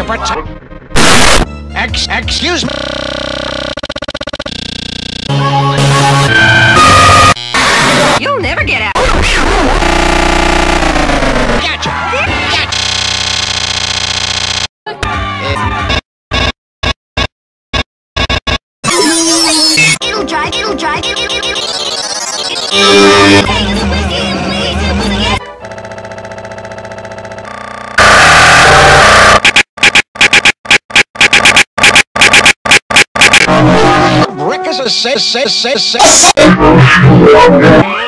Excuse me. You'll never get out. Gotcha. It'll dry. Rick is a